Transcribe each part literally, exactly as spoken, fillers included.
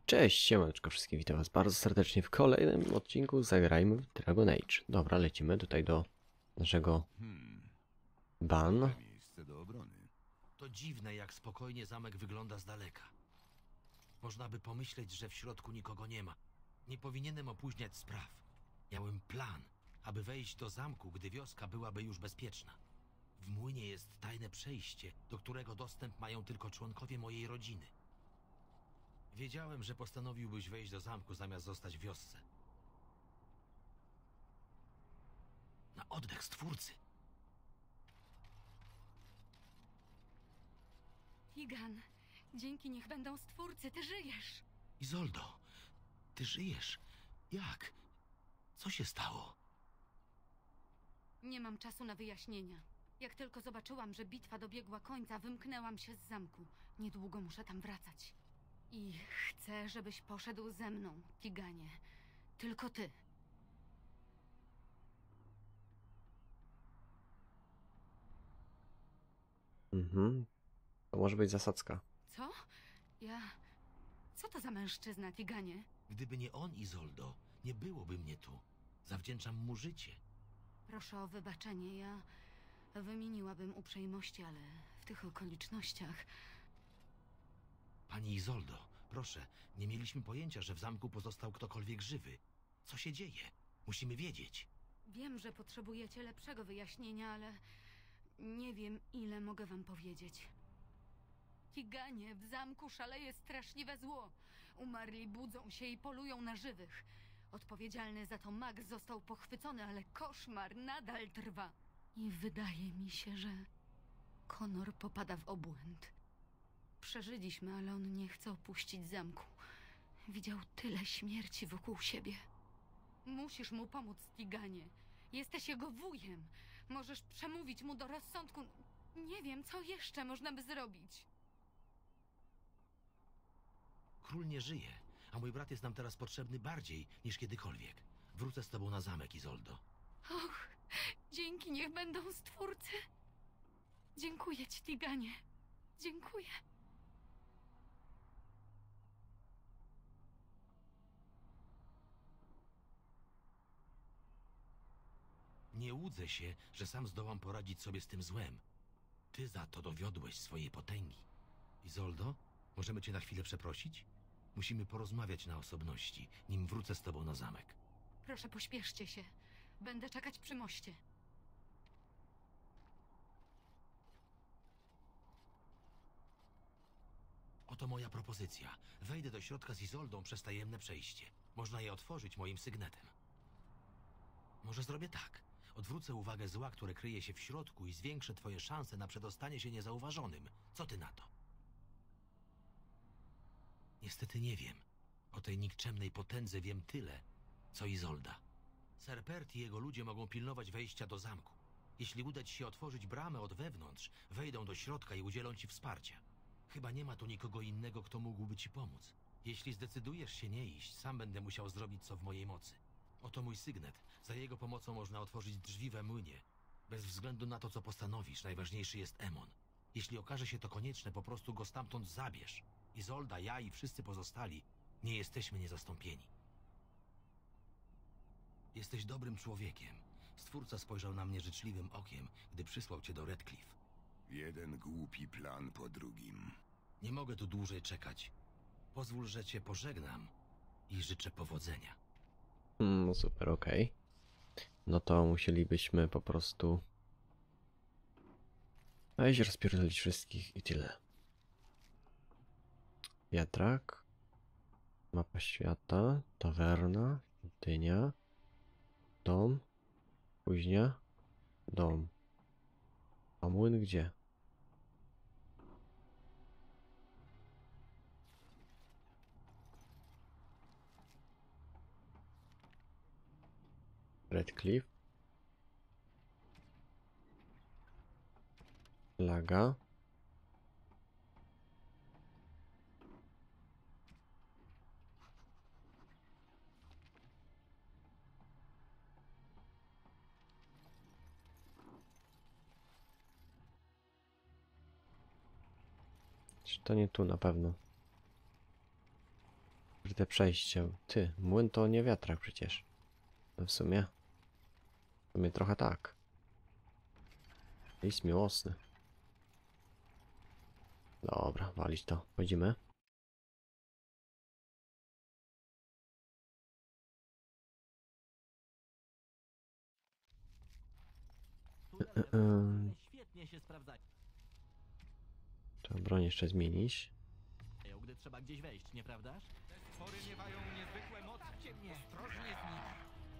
Cześć, siemaneczko wszystkim, witam was bardzo serdecznie w kolejnym odcinku Zagrajmy w Dragon Age. Dobra, lecimy tutaj do naszego Hmm, ban. dobre miejsce do obrony. To dziwne, jak spokojnie zamek wygląda z daleka. Można by pomyśleć, że w środku nikogo nie ma. Nie powinienem opóźniać spraw. Miałem plan, aby wejść do zamku, gdy wioska byłaby już bezpieczna. W młynie jest tajne przejście, do którego dostęp mają tylko członkowie mojej rodziny. Wiedziałem, że postanowiłbyś wejść do zamku, zamiast zostać w wiosce. Na oddech Stwórcy! Tigan, dzięki niech będą Stwórcy, ty żyjesz! Izoldo, ty żyjesz? Jak? Co się stało? Nie mam czasu na wyjaśnienia. Jak tylko zobaczyłam, że bitwa dobiegła końca, wymknęłam się z zamku. Niedługo muszę tam wracać. I chcę, żebyś poszedł ze mną, Tiganie. Tylko ty. Mhm. To może być zasadzka. Co? Ja... Co to za mężczyzna, Tiganie? Gdyby nie on, Izoldo, nie byłoby mnie tu. Zawdzięczam mu życie. Proszę o wybaczenie, ja... Wymieniłabym uprzejmości, ale w tych okolicznościach... Pani Izoldo, proszę, nie mieliśmy pojęcia, że w zamku pozostał ktokolwiek żywy. Co się dzieje? Musimy wiedzieć. Wiem, że potrzebujecie lepszego wyjaśnienia, ale nie wiem, ile mogę wam powiedzieć. Tiganie, w zamku szaleje straszliwe zło. Umarli budzą się i polują na żywych. Odpowiedzialny za to mag został pochwycony, ale koszmar nadal trwa. I wydaje mi się, że Connor popada w obłęd. Przeżyliśmy, ale on nie chce opuścić zamku. Widział tyle śmierci wokół siebie. Musisz mu pomóc, Tiganie. Jesteś jego wujem. Możesz przemówić mu do rozsądku. Nie wiem, co jeszcze można by zrobić. Król nie żyje, a mój brat jest nam teraz potrzebny bardziej niż kiedykolwiek. Wrócę z tobą na zamek, Izoldo. Och, dzięki niech będą Stwórcy. Dziękuję ci, Tiganie. Dziękuję. Nie łudzę się, że sam zdołam poradzić sobie z tym złem. Ty za to dowiodłeś swojej potęgi. Izoldo, możemy cię na chwilę przeprosić? Musimy porozmawiać na osobności, nim wrócę z tobą na zamek. Proszę, pośpieszcie się. Będę czekać przy moście. Oto moja propozycja. Wejdę do środka z Izoldą przez tajemne przejście. Można je otworzyć moim sygnetem. Może zrobię tak. Odwrócę uwagę zła, które kryje się w środku i zwiększę twoje szanse na przedostanie się niezauważonym. Co ty na to? Niestety nie wiem. O tej nikczemnej potędze wiem tyle, co Izolda. Serpert i jego ludzie mogą pilnować wejścia do zamku. Jeśli uda ci się otworzyć bramę od wewnątrz, wejdą do środka i udzielą ci wsparcia. Chyba nie ma tu nikogo innego, kto mógłby ci pomóc. Jeśli zdecydujesz się nie iść, sam będę musiał zrobić co w mojej mocy. Oto mój sygnet. Za jego pomocą można otworzyć drzwi we młynie. Bez względu na to, co postanowisz, najważniejszy jest Emon. Jeśli okaże się to konieczne, po prostu go stamtąd zabierz. Izolda, ja i wszyscy pozostali nie jesteśmy niezastąpieni. Jesteś dobrym człowiekiem. Stwórca spojrzał na mnie życzliwym okiem, gdy przysłał cię do Redcliffe. Jeden głupi plan po drugim. Nie mogę tu dłużej czekać. Pozwól, że cię pożegnam i życzę powodzenia. Hmm, no super, okej. No to musielibyśmy po prostu wejść, rozpierdolić wszystkich i tyle. Wiatrak. Mapa świata. Tawerna. Świątynia. Dom. Kuźnia. Dom. A młyn gdzie? Redcliffe. Flaga. Czy to nie tu na pewno? ukryte przejście. Ty, młyn to nie wiatrak przecież. No w sumie... W sumie trochę tak. Jest miłosny. Dobra, walić to. Wchodzimy. Świetnie się sprawdzają, Trzeba broń jeszcze zmienić. gdy trzeba gdzieś wejść, nieprawdaż? Stwory miewają niezwykłe moce. Mnie. Ostrożnie z nimi.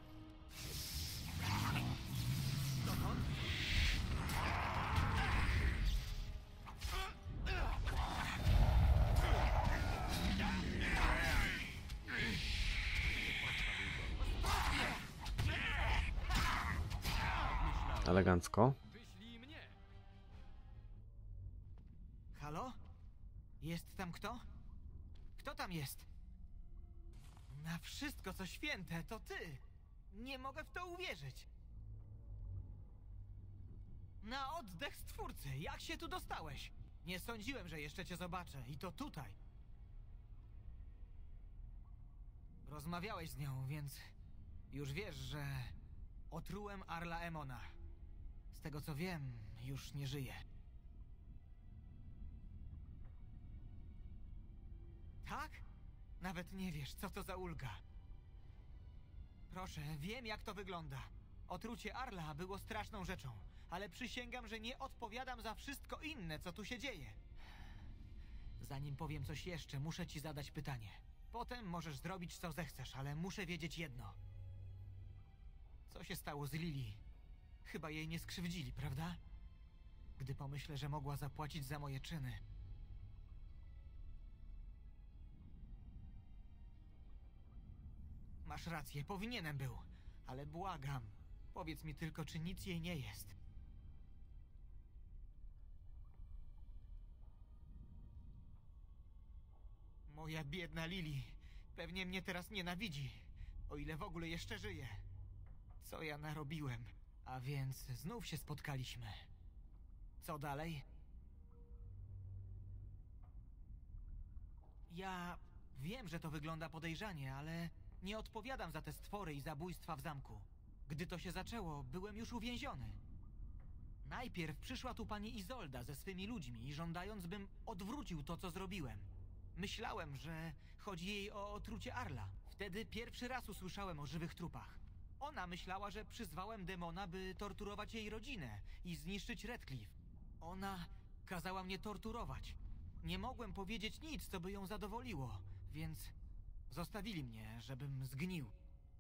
Elegancko. Wyślij mnie. Halo? Jest tam kto? Kto tam jest? Na wszystko, co święte, to ty! Nie mogę w to uwierzyć! Na oddech Stwórcy, jak się tu dostałeś? Nie sądziłem, że jeszcze cię zobaczę, i to tutaj. Rozmawiałeś z nią, więc już wiesz, że otrułem Arla Emona. Z tego co wiem, już nie żyje. Tak? Nawet nie wiesz, co to za ulga. Proszę, wiem jak to wygląda. Otrucie Arla było straszną rzeczą, ale przysięgam, że nie odpowiadam za wszystko inne, co tu się dzieje. Zanim powiem coś jeszcze, muszę ci zadać pytanie. Potem możesz zrobić, co zechcesz, ale muszę wiedzieć jedno. Co się stało z Lili? Chyba jej nie skrzywdzili, prawda? Gdy pomyślę, że mogła zapłacić za moje czyny. Masz rację, powinienem był. Ale błagam, powiedz mi tylko, czy nic jej nie jest. Moja biedna Lili. Pewnie mnie teraz nienawidzi. O ile w ogóle jeszcze żyje. Co ja narobiłem? A więc znów się spotkaliśmy. Co dalej? Ja wiem, że to wygląda podejrzanie, ale nie odpowiadam za te stwory i zabójstwa w zamku. Gdy to się zaczęło, byłem już uwięziony. Najpierw przyszła tu pani Izolda ze swymi ludźmi, żądając, bym odwrócił to, co zrobiłem. Myślałem, że chodzi jej o otrucie Arla. Wtedy pierwszy raz usłyszałem o żywych trupach. Ona myślała, że przyzwałem demona, by torturować jej rodzinę i zniszczyć Redcliffe. Ona kazała mnie torturować. Nie mogłem powiedzieć nic, co by ją zadowoliło, więc zostawili mnie, żebym zgnił.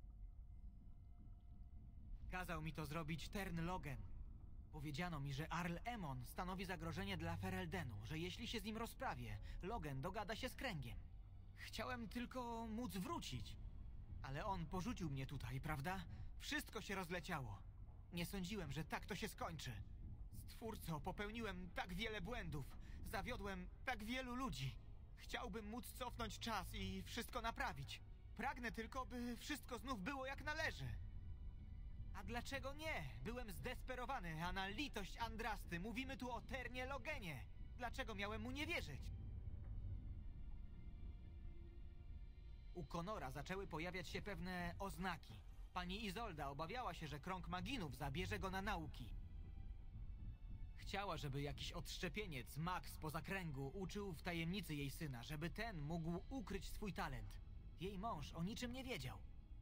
Kazał mi to zrobić Tern Logan. Powiedziano mi, że Arl Emon stanowi zagrożenie dla Fereldenu, że jeśli się z nim rozprawię, Logan dogada się z Kręgiem. Chciałem tylko móc wrócić. Ale on porzucił mnie tutaj, prawda? Wszystko się rozleciało. Nie sądziłem, że tak to się skończy. Stwórco, popełniłem tak wiele błędów. Zawiodłem tak wielu ludzi. Chciałbym móc cofnąć czas i wszystko naprawić. Pragnę tylko, by wszystko znów było jak należy. A dlaczego nie? Byłem zdesperowany, a na litość Andrasty mówimy tu o Ternie Logenie. Dlaczego miałem mu nie wierzyć? U Conora zaczęły pojawiać się pewne oznaki. Pani Izolda obawiała się, że krąg maginów zabierze go na nauki. Chciała, żeby jakiś odszczepieniec, mag spoza kręgu, uczył w tajemnicy jej syna, żeby ten mógł ukryć swój talent. Jej mąż o niczym nie wiedział.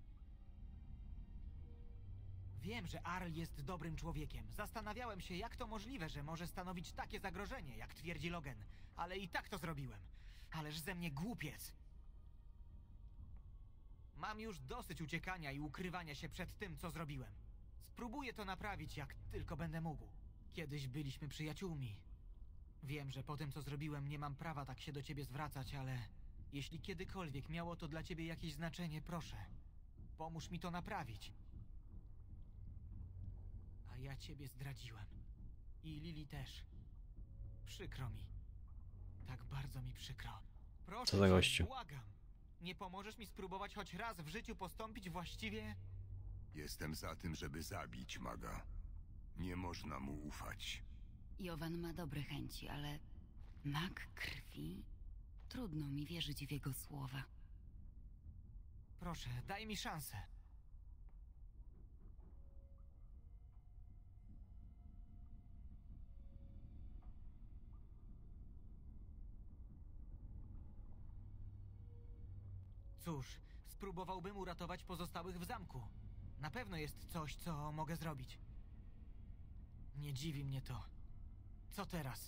Wiem, że Arl jest dobrym człowiekiem. Zastanawiałem się, jak to możliwe, że może stanowić takie zagrożenie, jak twierdzi Logan. Ale i tak to zrobiłem. Ależ ze mnie głupiec. Mam już dosyć uciekania i ukrywania się przed tym, co zrobiłem. Spróbuję to naprawić, jak tylko będę mógł. Kiedyś byliśmy przyjaciółmi. Wiem, że po tym, co zrobiłem, nie mam prawa tak się do ciebie zwracać, ale jeśli kiedykolwiek miało to dla ciebie jakieś znaczenie, proszę, pomóż mi to naprawić. A ja ciebie zdradziłem. I Lili też. Przykro mi. Tak bardzo mi przykro. Proszę Co za cię, gościu. błagam. Nie pomożesz mi spróbować choć raz w życiu postąpić właściwie? Jestem za tym, żeby zabić maga. Nie można mu ufać. Jowan ma dobre chęci, ale mag krwi? Trudno mi wierzyć w jego słowa. Proszę, daj mi szansę. Cóż, spróbowałbym uratować pozostałych w zamku. Na pewno jest coś, co mogę zrobić. Nie dziwi mnie to. Co teraz?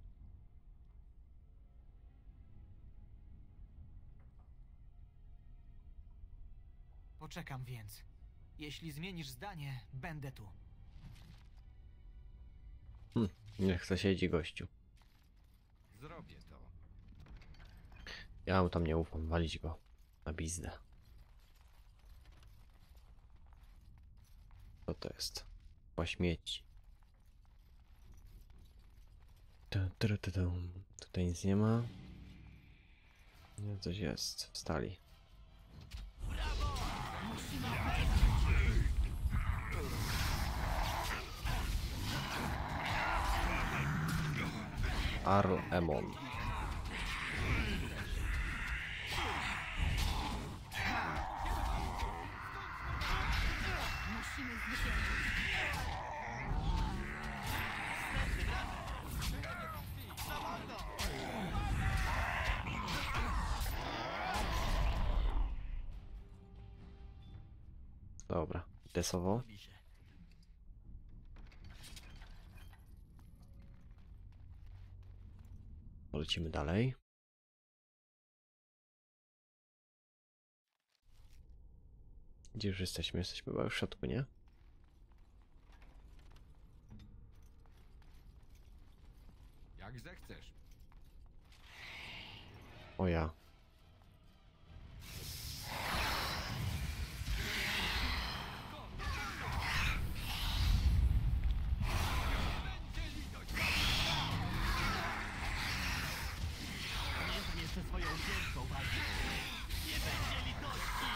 Poczekam więc. Jeśli zmienisz zdanie, będę tu. Hm, niech chce siedzi gościu. Zrobię to. Ja mu tam nie ufam, walić go na bizdę. Co to jest? Po śmieci. Tu, tu, tu, tu. Tutaj nic nie ma. Nie, coś jest. Wstali. Arl Emon. Musimy zwyciężyć. Dobra, desowo. Robi się. Polecimy dalej. Gdzie już jesteśmy? Jesteśmy chyba już w środku, nie? Jak zechcesz. O ja. Pamiętam jeszcze swoją pierwszą walkę. Nie będzie litości!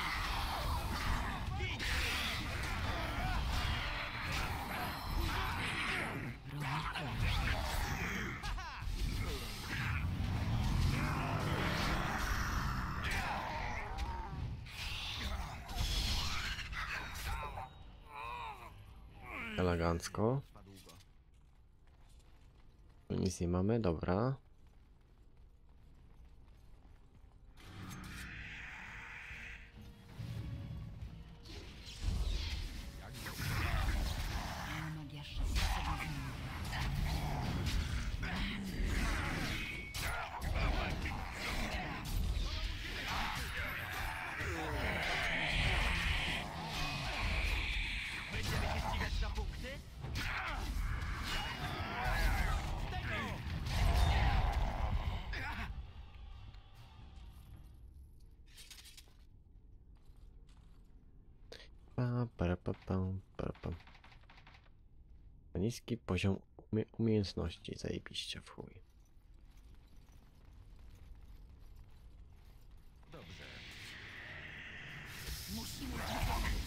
Elegancko. Trwa długo. Tu nic nie mamy, dobra. Magia szybko sobie zmienia. Będziemy się ścigać na punkty? Pa, para, pa, pa, para, pa. Niski poziom umie umiejętności, zajebiście w chuj. Dobrze. Musimy zwyciężyć.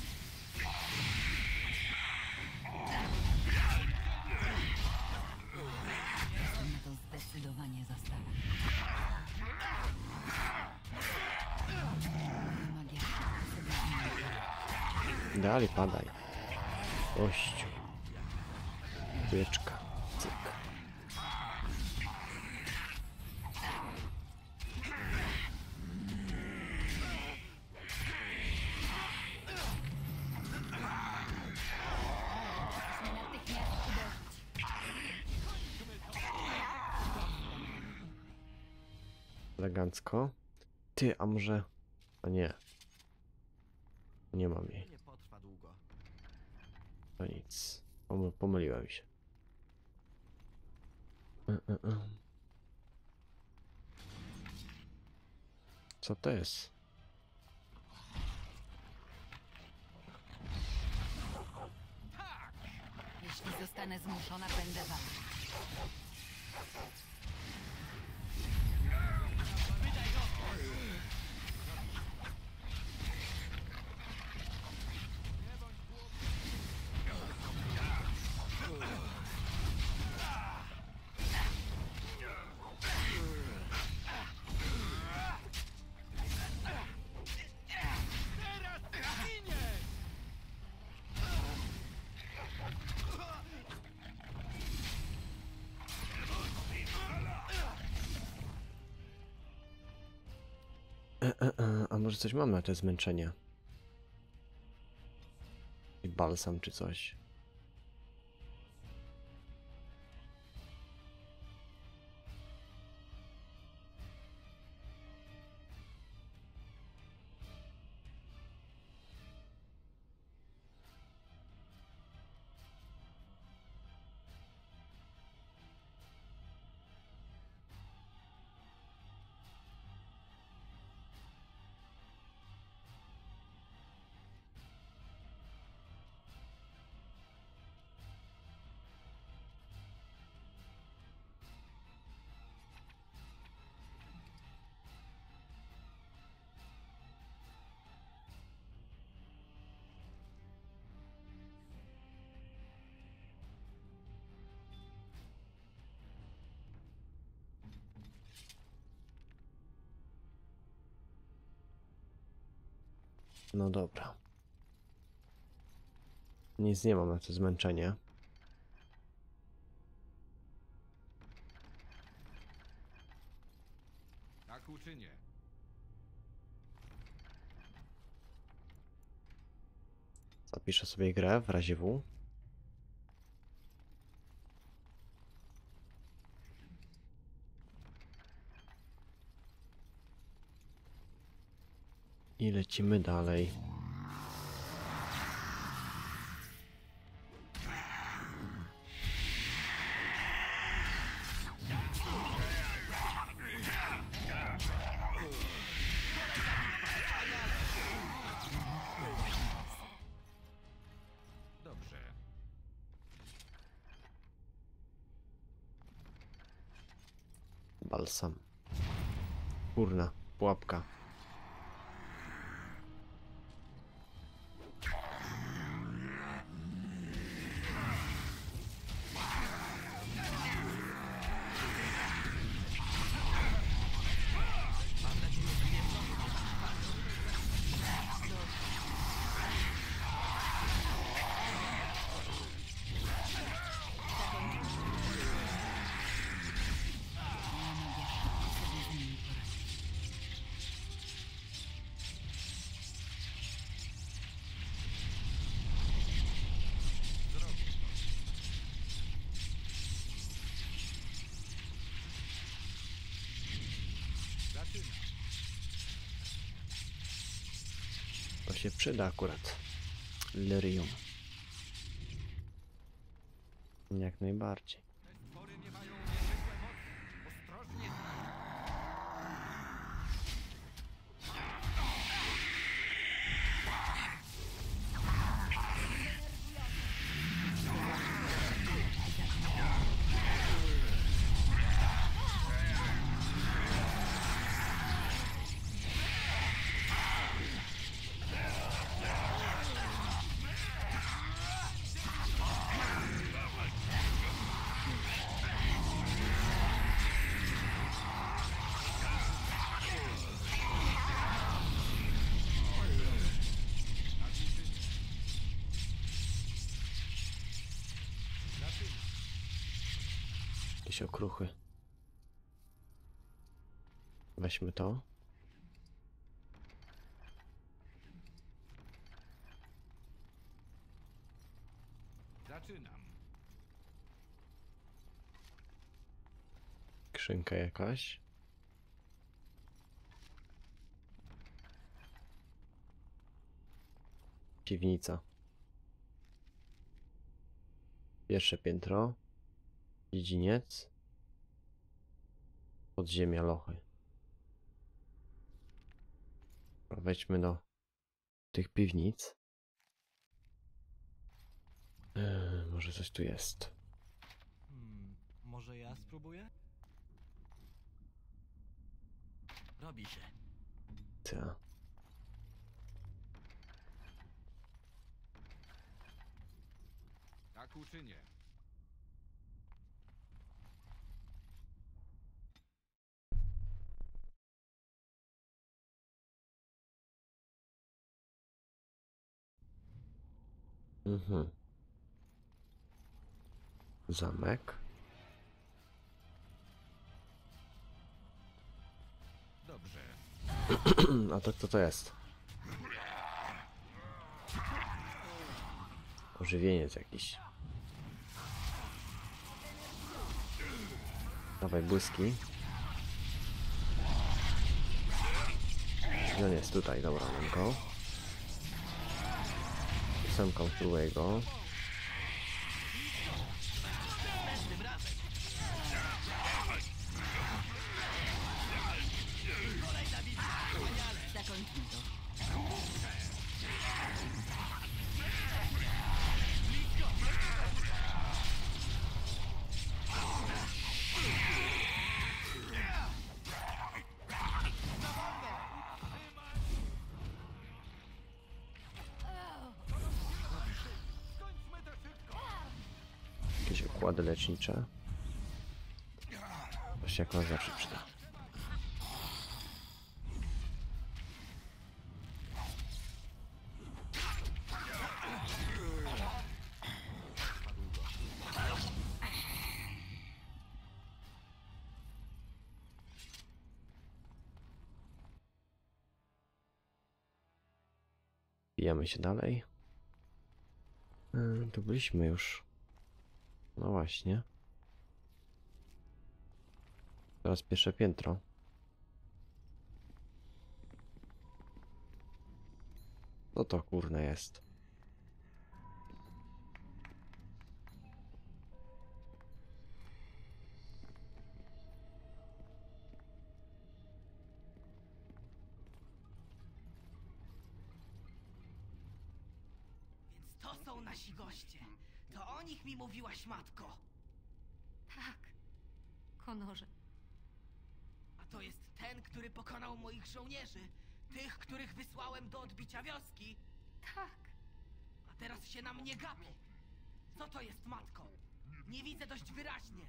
Jestem na to zdecydowanie za stara. Magia szybko sobie zmienia. Dalej, padaj. Gościu. Wieczka. Cyk. Musimy natychmiast uderzyć. Elegancko. Ty, a może... A nie. Nie mam jej. Nie potrwa długo. To nic. Pomy pomyliłem się. E, e, e. Co to jest? Jeśli zostanę zmuszona, będę walczyć. może coś mam na te zmęczenie. I balsam czy coś. No dobra. Nic nie mam na to zmęczenie. Tak uczynię. Zapiszę sobie grę w razie W. I lecimy dalej. Dobrze. Balsam. Kurna, pułapka. To się przyda akurat. Lyrium. Jak najbardziej. Te stwory miewają niezwykłe moce. Ostrożnie. Jakieś okruchy. Weźmy to. Zaczynam. Skrzynka jakaś. Piwnica. Pierwsze piętro. Dziedziniec. Podziemia lochy. Wejdźmy do tych piwnic. Eee, może coś tu jest. Hmm, może ja spróbuję? Robi się. Ta. Tak uczynię. Mhm. Zamek. Dobrze. A to kto to jest? Ożywieniec jakiś. Dawaj błyski. No jest tutaj, dobra, mam go. Ósemką spróbuję go. Zakończmy to. Jakieś układy lecznicze. To się jak nas zawsze przyda. Bijamy się dalej. Yy, tu byliśmy już. No właśnie. Teraz pierwsze piętro. No to kurne jest. Więc to są nasi goście. To o nich mi mówiłaś, matko. Tak, Konorze. A to jest ten, który pokonał moich żołnierzy. Tych, których wysłałem do odbicia wioski. Tak, A teraz się na mnie gapi. Co to jest, matko? Nie widzę dość wyraźnie.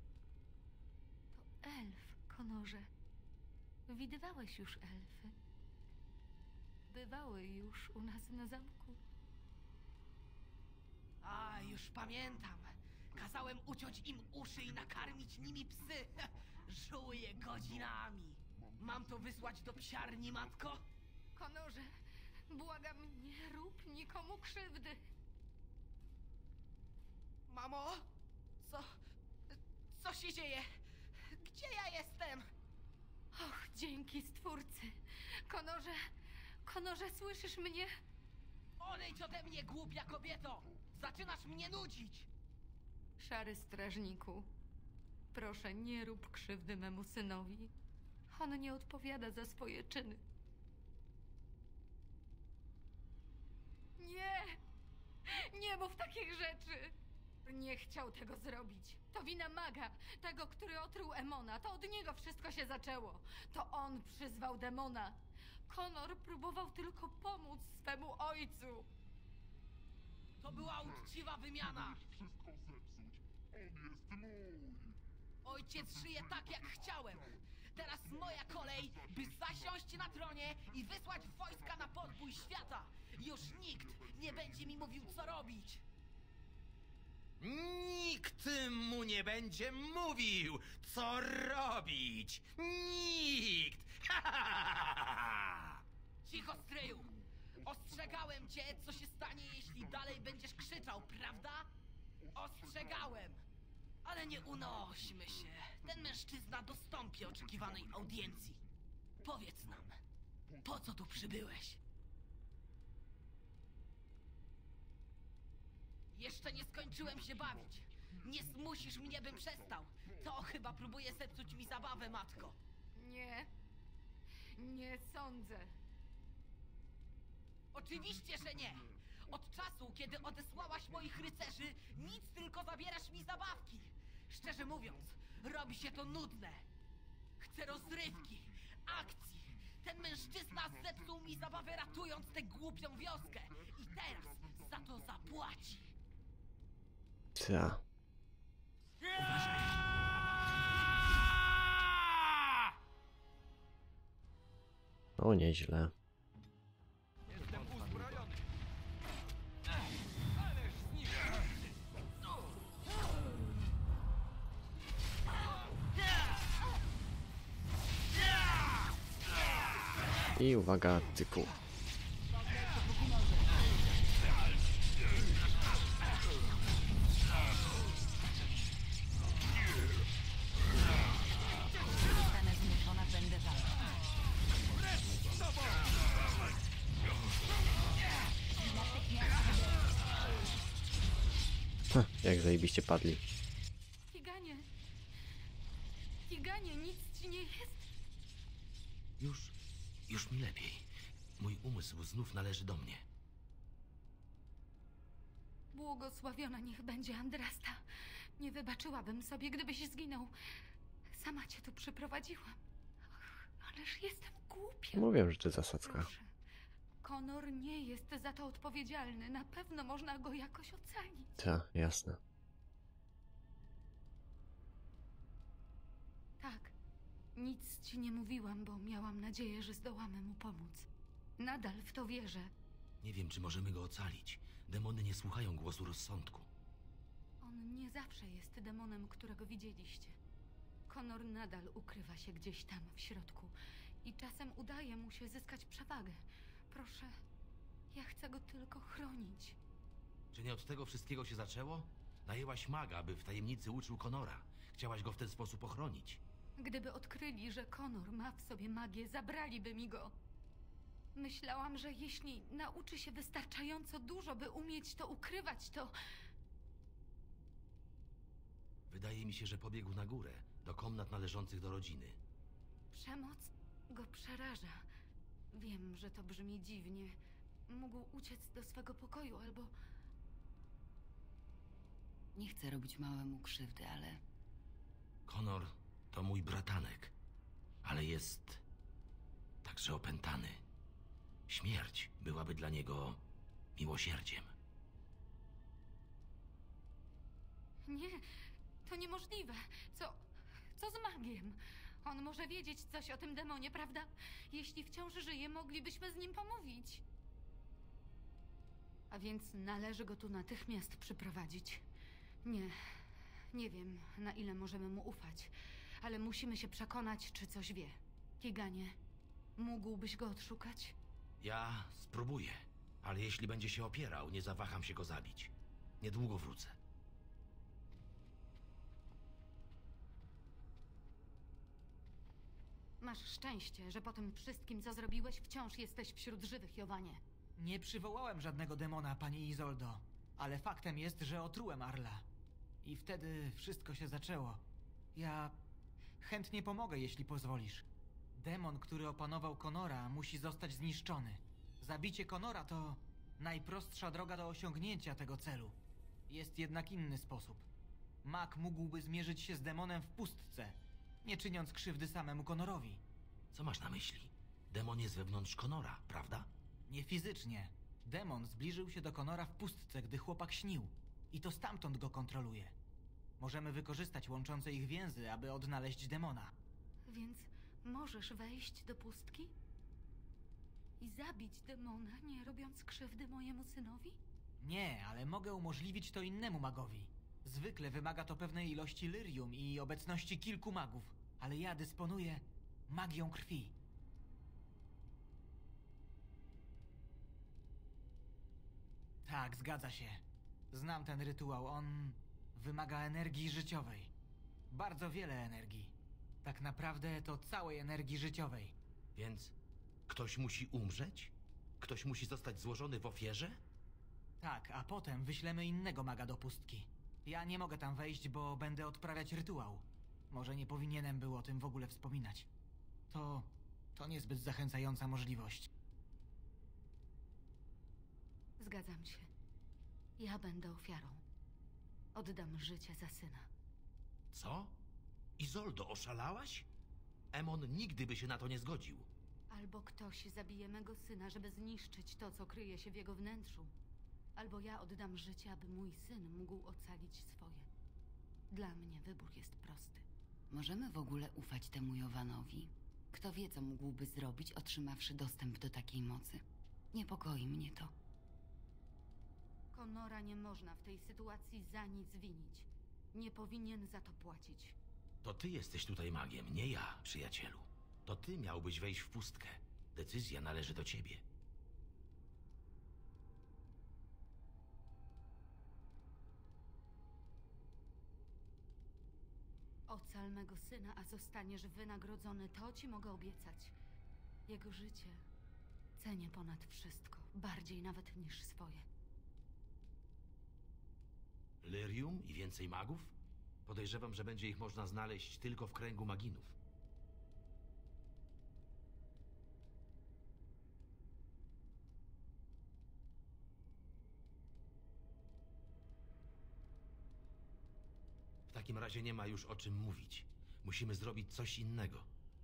to elf, Konorze. Widywałeś już elfy. Bywały już u nas na zamku. A, już pamiętam. Kazałem uciąć im uszy i nakarmić nimi psy. Żuję godzinami. Mam to wysłać do psiarni, matko? Konorze, błagam, nie rób nikomu krzywdy. Mamo? Co... Co się dzieje? Gdzie ja jestem? Och, dzięki Stwórcy. Konorze, Konorze, słyszysz mnie? Odejdź ode mnie, głupia kobieto! Zaczynasz mnie nudzić! Szary strażniku, proszę, nie rób krzywdy memu synowi. On nie odpowiada za swoje czyny. Nie! Nie mów takich rzeczy! Nie chciał tego zrobić. To wina maga, tego, który otruł Emona. To od niego wszystko się zaczęło. To on przyzwał demona. Konor próbował tylko pomóc swemu ojcu. To była uczciwa wymiana! Ojciec żyje tak, jak chciałem! Teraz moja kolej, by zasiąść na tronie i wysłać wojska na podbój świata! Już nikt nie będzie mi mówił, co robić! Nikt mu nie będzie mówił, co robić! Nikt! Ha, ha, ha, ha. Cicho, stryju! Ostrzegałem cię, co się stanie, jeśli dalej będziesz krzyczał, prawda? Ostrzegałem! Ale nie unośmy się. Ten mężczyzna dostąpi oczekiwanej audiencji. Powiedz nam, po co tu przybyłeś? Jeszcze nie skończyłem się bawić. Nie zmusisz mnie, bym przestał. To chyba próbuje zepsuć mi zabawę, matko. Nie. Nie sądzę. Oczywiście, że nie! Od czasu, kiedy odesłałaś moich rycerzy, nic, tylko zabierasz mi zabawki! Szczerze mówiąc, robi się to nudne. Chcę rozrywki, akcji. Ten mężczyzna zepsuł mi zabawę, ratując tę głupią wioskę. I teraz za to zapłaci. Ta. O, nieźle. Jestem uzbrojony. Ależ zniszczony. I uwaga, cyku. Zostanę zmuszona, będę walczyć. Ha, jak zajebiście padli. Kiganie! Kiganie, nic ci nie jest? Już, już mi lepiej. Mój umysł znów należy do mnie. Błogosławiona niech będzie Andrasta. Nie wybaczyłabym sobie, gdybyś zginął. Sama cię tu przyprowadziłam. Ach, ależ jestem głupia. Mówię, że to zasadzka. Proszę. Connor nie jest za to odpowiedzialny. Na pewno można go jakoś ocalić. Ta, jasne. Tak. Nic ci nie mówiłam, bo miałam nadzieję, że zdołamy mu pomóc. Nadal w to wierzę. Nie wiem, czy możemy go ocalić. Demony nie słuchają głosu rozsądku. On nie zawsze jest demonem, którego widzieliście. Connor nadal ukrywa się gdzieś tam w środku i czasem udaje mu się zyskać przewagę. Proszę, ja chcę go tylko chronić. Czy nie od tego wszystkiego się zaczęło? Najęłaś maga, by w tajemnicy uczył Connora. Chciałaś go w ten sposób ochronić. Gdyby odkryli, że Connor ma w sobie magię, zabraliby mi go. Myślałam, że jeśli nauczy się wystarczająco dużo, by umieć to ukrywać, to... Wydaje mi się, że pobiegł na górę, do komnat należących do rodziny. Przemoc go przeraża. Wiem, że to brzmi dziwnie. Mógł uciec do swego pokoju albo... Nie chcę robić małemu krzywdy, ale Connor to mój bratanek, ale jest także opętany. Śmierć byłaby dla niego miłosierdziem. Nie, to niemożliwe. Co... co z magiem? On może wiedzieć coś o tym demonie, prawda? Jeśli wciąż żyje, moglibyśmy z nim pomówić. A więc należy go tu natychmiast przyprowadzić. Nie, nie wiem, na ile możemy mu ufać, ale musimy się przekonać, czy coś wie. Kiganie, mógłbyś go odszukać? Ja spróbuję, ale jeśli będzie się opierał, nie zawaham się go zabić. Niedługo wrócę. Masz szczęście, że po tym wszystkim, co zrobiłeś, wciąż jesteś wśród żywych, Jowanie. Nie przywołałem żadnego demona, pani Izoldo, ale faktem jest, że otrułem Arla. I wtedy wszystko się zaczęło. Ja chętnie pomogę, jeśli pozwolisz. Demon, który opanował Connora, musi zostać zniszczony. Zabicie Connora to najprostsza droga do osiągnięcia tego celu. Jest jednak inny sposób. Mag mógłby zmierzyć się z demonem w pustce, nie czyniąc krzywdy samemu Connorowi. Co masz na myśli? Demon jest wewnątrz Connora, prawda? Nie fizycznie. Demon zbliżył się do Connora w pustce, gdy chłopak śnił. I to stamtąd go kontroluje. Możemy wykorzystać łączące ich więzy, aby odnaleźć demona. Więc możesz wejść do pustki? I zabić demona, nie robiąc krzywdy mojemu synowi? Nie, ale mogę umożliwić to innemu magowi. Zwykle wymaga to pewnej ilości lyrium i obecności kilku magów, ale ja dysponuję magią krwi. Tak, zgadza się. Znam ten rytuał. On wymaga energii życiowej. Bardzo wiele energii. Tak naprawdę to całej energii życiowej. Więc ktoś musi umrzeć? Ktoś musi zostać złożony w ofierze? Tak, a potem wyślemy innego maga do pustki. Ja nie mogę tam wejść, bo będę odprawiać rytuał. Może nie powinienem był o tym w ogóle wspominać. To... to niezbyt zachęcająca możliwość. Zgadzam się. Ja będę ofiarą. Oddam życie za syna. Co? Izoldo, oszalałaś? Emon nigdy by się na to nie zgodził. Albo ktoś zabije mego syna, żeby zniszczyć to, co kryje się w jego wnętrzu. Albo ja oddam życie, aby mój syn mógł ocalić swoje. Dla mnie wybór jest prosty. możemy w ogóle ufać temu Jovanowi? Kto wie, co mógłby zrobić, otrzymawszy dostęp do takiej mocy? Niepokoi mnie to. Connora nie można w tej sytuacji za nic winić. Nie powinien za to płacić. To ty jesteś tutaj magiem, nie ja, przyjacielu. To ty miałbyś wejść w pustkę. Decyzja należy do ciebie. Ocal mego syna, a zostaniesz wynagrodzony, to ci mogę obiecać. Jego życie cenię ponad wszystko, bardziej nawet niż swoje. Lyrium i więcej magów? Podejrzewam, że będzie ich można znaleźć tylko w kręgu maginów. W takim razie nie ma już o czym mówić. Musimy zrobić coś innego.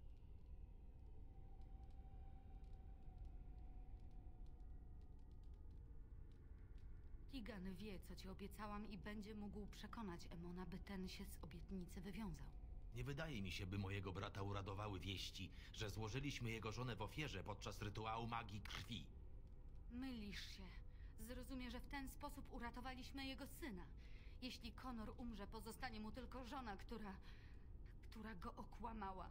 Kigan wie, co ci obiecałam i będzie mógł przekonać Emona, by ten się z obietnicy wywiązał. Nie wydaje mi się, by mojego brata uradowały wieści, że złożyliśmy jego żonę w ofierze podczas rytuału magii krwi. Mylisz się. Zrozumie, że w ten sposób uratowaliśmy jego syna. Jeśli Connor umrze, pozostanie mu tylko żona, która... która go okłamała.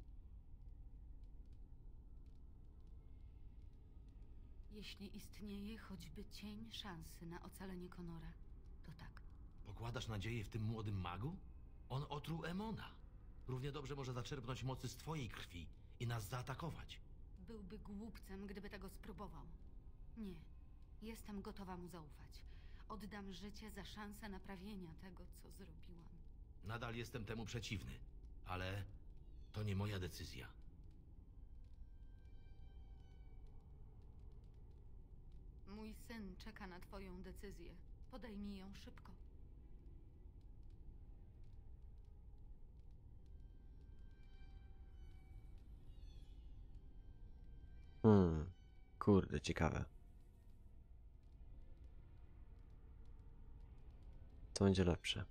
Jeśli istnieje choćby cień szansy na ocalenie Connora, to tak. Pokładasz nadzieję w tym młodym magu? On otruł Emona. Równie dobrze może zaczerpnąć mocy z twojej krwi i nas zaatakować. Byłby głupcem, gdyby tego spróbował. Nie. Jestem gotowa mu zaufać. Oddam życie za szansę naprawienia tego, co zrobiłam. Nadal jestem temu przeciwny, ale to nie moja decyzja. Mój syn czeka na twoją decyzję. Podejmij ją szybko. Hmm, kurde, ciekawe. Co będzie lepsze?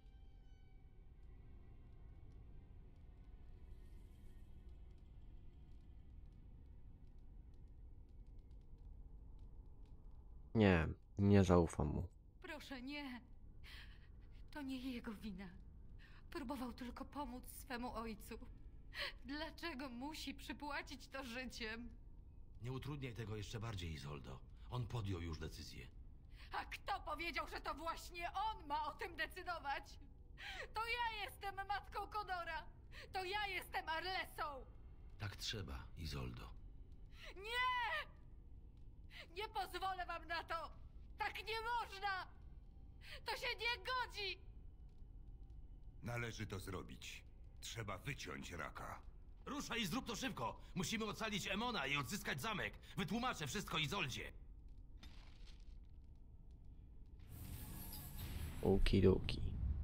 Nie, nie zaufam mu. Proszę, nie. To nie jego wina. Próbował tylko pomóc swemu ojcu. Dlaczego musi przypłacić to życiem? Nie utrudniaj tego jeszcze bardziej, Izoldo. On podjął już decyzję. A kto powiedział, że to właśnie on ma o tym decydować? To ja jestem matką Connora! To ja jestem Arlesą! Tak trzeba, Izoldo. Nie! Nie pozwolę wam na to! Tak nie można! To się nie godzi! Należy to zrobić. Trzeba wyciąć raka. Ruszaj i zrób to szybko! Musimy ocalić Emona i odzyskać zamek. Wytłumaczę wszystko Izoldzie. Okidoki.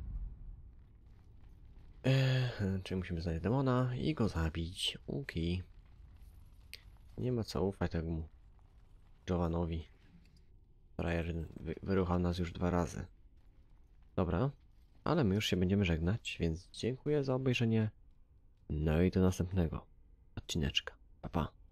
Eee, czyli musimy znaleźć demona i go zabić. Uki. Nie ma co ufać temu Jovanowi. Frajer wy wyruchał nas już dwa razy. Dobra, ale my już się będziemy żegnać, więc dziękuję za obejrzenie. No i do następnego odcineczka. Pa, pa.